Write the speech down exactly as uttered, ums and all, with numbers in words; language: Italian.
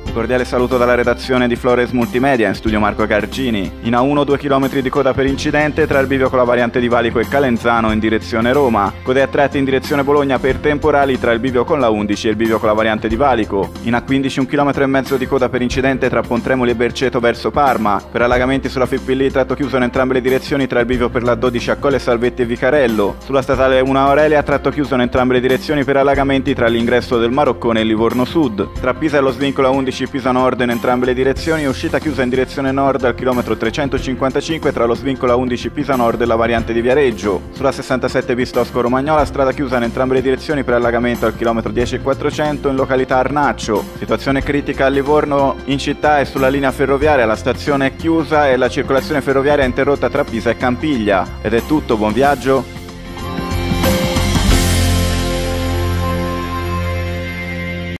Un cordiale saluto dalla redazione di Flores Multimedia, in studio Marco Carcini. In A uno due chilometri di coda per incidente tra il bivio con la variante di Valico e Calenzano in direzione Roma. Code a tratti in direzione Bologna per temporali tra il bivio con la undici e il bivio con la variante di Valico. In A quindici un chilometro e mezzo di coda per incidente tra Pontremoli e Berceto verso Parma. Per allagamenti sulla Fippillì tratto chiuso in entrambe le direzioni tra il bivio per la dodici a Colle Salvetti e Vicarello. Sulla statale uno Aurelia tratto chiuso in entrambe le direzioni per allagamenti tra l'ingresso del Maroccone e Livorno Sud. Tra Pisa e lo svincolo A undici Pisa Nord in entrambe le direzioni, uscita chiusa in direzione nord al chilometro trecentocinquantacinque tra lo svincolo A undici Pisa Nord e la variante di Viareggio. Sulla sessantasette Bistosco Romagnola, strada chiusa in entrambe le direzioni per allagamento al chilometro dieci e quattrocento in località Arnaccio. Situazione critica a Livorno in città e sulla linea ferroviaria, la stazione è chiusa e la circolazione ferroviaria è interrotta tra Pisa e Campiglia. Ed è tutto, buon viaggio!